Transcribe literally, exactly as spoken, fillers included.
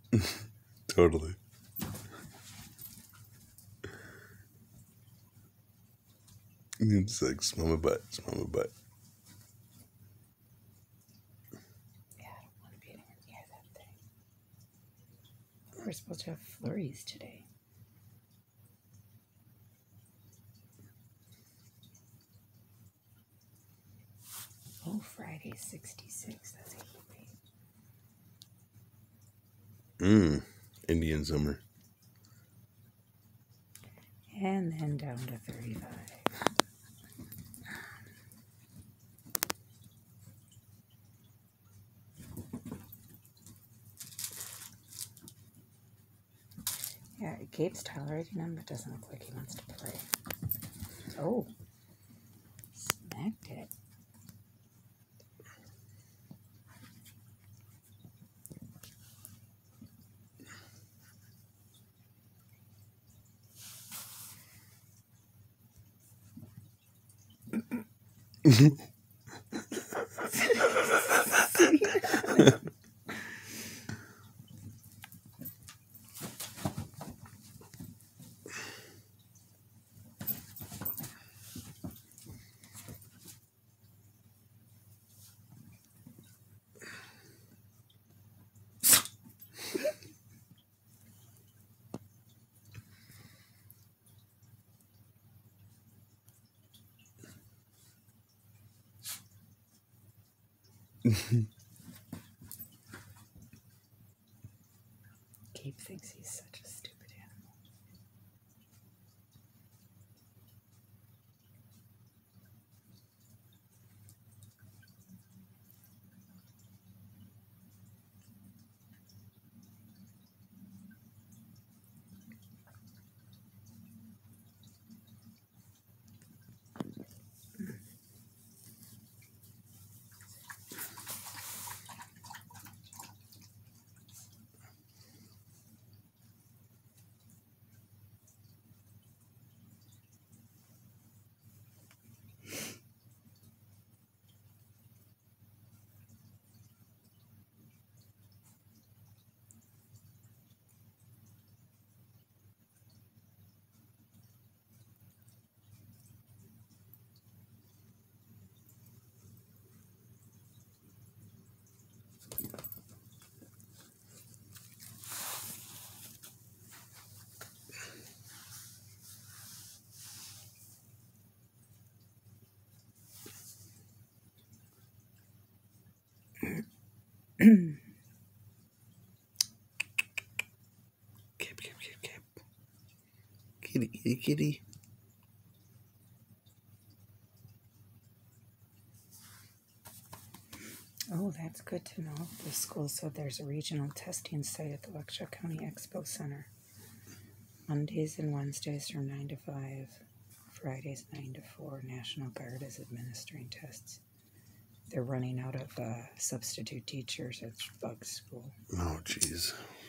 Totally. It's like, smell my butt, smell my butt. Yeah, I don't want to be anywhere near that thing. We're supposed to have flurries today. Oh, Friday, sixty-six. That's a heat wave. Mmm. Indian summer. And then down to thirty-five. Yeah, Gabe's tolerating him, but doesn't look like he wants to play. Oh, smacked it. Gabe thinks he's such a stupid animal. Kip, kip, kip, kip. Kitty, kitty, kitty. Oh, that's good to know. The school said there's a regional testing site at the Waukesha County Expo Center. Mondays and Wednesdays from nine to five. Fridays nine to four. National Guard is administering tests. They're running out of uh, substitute teachers at Bug School. Oh, jeez.